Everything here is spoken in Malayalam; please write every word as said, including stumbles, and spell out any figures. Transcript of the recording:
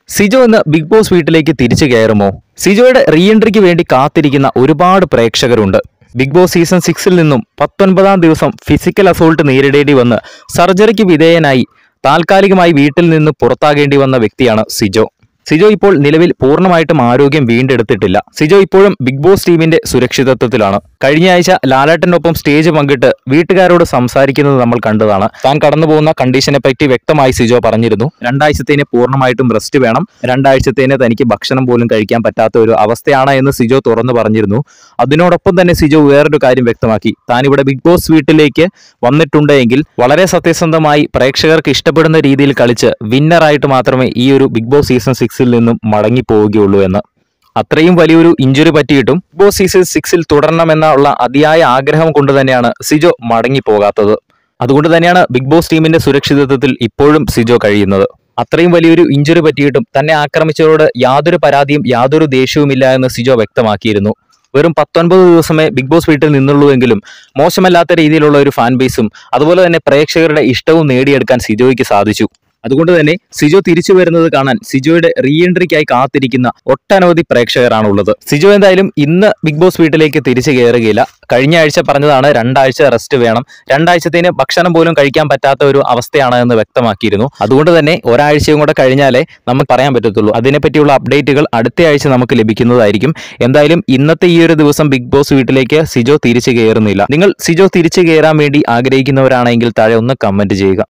സിജോ ഇന്ന് ബിഗ് ബോസ് വീട്ടിലേക്ക് തിരിച്ചു കയറുമോ? സിജോയുടെ റീ എൻട്രിക്ക് വേണ്ടി കാത്തിരിക്കുന്ന ഒരുപാട് പ്രേക്ഷകരുണ്ട്. ബിഗ് ബോസ് സീസൺ സിക്സിൽ നിന്നും പത്തൊൻപതാം ദിവസം ഫിസിക്കൽ അസോൾട്ട് നേരിടേണ്ടി വന്ന് സർജറിക്ക് വിധേയനായി താൽക്കാലികമായി വീട്ടിൽ നിന്ന് പുറത്താകേണ്ടി വന്ന വ്യക്തിയാണ് സിജോ. സിജോ ഇപ്പോൾ നിലവിൽ പൂർണ്ണമായിട്ടും ആരോഗ്യം വീണ്ടെടുത്തിട്ടില്ല. സിജോ ഇപ്പോഴും ബിഗ് ബോസ് ടീമിന്റെ സുരക്ഷിതത്വത്തിലാണ്. കഴിഞ്ഞ ആഴ്ച ലാലേട്ടനൊപ്പം സ്റ്റേജ് പങ്കിട്ട് വീട്ടുകാരോട് സംസാരിക്കുന്നത് നമ്മൾ കണ്ടതാണ്. താൻ കടന്നു പോകുന്ന കണ്ടീഷനെ പറ്റി വ്യക്തമായി സിജോ പറഞ്ഞിരുന്നു. രണ്ടാഴ്ചത്തേന് പൂർണ്ണമായിട്ടും റെസ്റ്റ് വേണം, രണ്ടാഴ്ചത്തേന് തനിക്ക് ഭക്ഷണം പോലും കഴിക്കാൻ പറ്റാത്ത ഒരു അവസ്ഥയാണ് എന്ന് സിജോ തുറന്നു പറഞ്ഞിരുന്നു. അതിനോടൊപ്പം തന്നെ സിജോ വേറൊരു കാര്യം വ്യക്തമാക്കി. താൻ ഇവിടെ ബിഗ് ബോസ് വീട്ടിലേക്ക് വന്നിട്ടുണ്ടെങ്കിൽ വളരെ സത്യസന്ധമായി പ്രേക്ഷകർക്ക് ഇഷ്ടപ്പെടുന്ന രീതിയിൽ കളിച്ച് വിന്നറായിട്ട് മാത്രമേ ഈ ഒരു ബിഗ് ബോസ് സീസൺ സിക്സ് നിന്നും മടങ്ങി പോവുകയുള്ളൂ എന്ന്. അത്രയും വലിയൊരു ഇഞ്ചുറി പറ്റിയിട്ടും ബിഗ് ബോസ് സീസൺ സിക്സിൽ തുടരണമെന്നുള്ള അതിയായ ആഗ്രഹം കൊണ്ട് തന്നെയാണ് സിജോ മടങ്ങി പോകാത്തത്. അതുകൊണ്ട് തന്നെയാണ് ബിഗ് ബോസ് ടീമിന്റെ സുരക്ഷിതത്വത്തിൽ ഇപ്പോഴും സിജോ കഴിയുന്നത്. അത്രയും വലിയൊരു ഇഞ്ചുറി പറ്റിയിട്ടും തന്നെ ആക്രമിച്ചവരോട് യാതൊരു പരാതിയും യാതൊരു ദേഷ്യവുമില്ല എന്ന് സിജോ വ്യക്തമാക്കിയിരുന്നു. വെറും പത്തൊൻപത് ദിവസമേ ബിഗ് ബോസ് വീട്ടിൽ നിന്നുള്ളൂ എങ്കിലും മോശമല്ലാത്ത രീതിയിലുള്ള ഒരു ഫാൻ ബേസും അതുപോലെ തന്നെ പ്രേക്ഷകരുടെ ഇഷ്ടവും നേടിയെടുക്കാൻ സിജോയ്ക്ക് സാധിച്ചു. അതുകൊണ്ട് തന്നെ സിജോ തിരിച്ചു വരുന്നത് കാണാൻ സിജോയുടെ റീ എൻട്രിക്കായി കാത്തിരിക്കുന്ന ഒട്ടനവധി പ്രേക്ഷകരാണുള്ളത്. സിജോ എന്തായാലും ഇന്ന് ബിഗ് ബോസ് വീട്ടിലേക്ക് തിരിച്ചു കയറുകയില്ല. കഴിഞ്ഞ ആഴ്ച പറഞ്ഞതാണ് രണ്ടാഴ്ച റെസ്റ്റ് വേണം, രണ്ടാഴ്ചത്തേന് ഭക്ഷണം പോലും കഴിക്കാൻ പറ്റാത്ത ഒരു അവസ്ഥയാണ് എന്ന് വ്യക്തമാക്കിയിരുന്നു. അതുകൊണ്ട് തന്നെ ഒരാഴ്ചയും കൂടെ കഴിഞ്ഞാലേ നമുക്ക് പറയാൻ പറ്റത്തുള്ളൂ. അതിനെപ്പറ്റിയുള്ള അപ്ഡേറ്റുകൾ അടുത്ത ആഴ്ച നമുക്ക് ലഭിക്കുന്നതായിരിക്കും. എന്തായാലും ഇന്നത്തെ ഈ ഒരു ദിവസം ബിഗ് ബോസ് വീട്ടിലേക്ക് സിജോ തിരിച്ചു കയറുന്നില്ല. നിങ്ങൾ സിജോ തിരിച്ചു കയറാൻ വേണ്ടി ആഗ്രഹിക്കുന്നവരാണെങ്കിൽ താഴെ ഒന്ന് കമന്റ് ചെയ്യുക.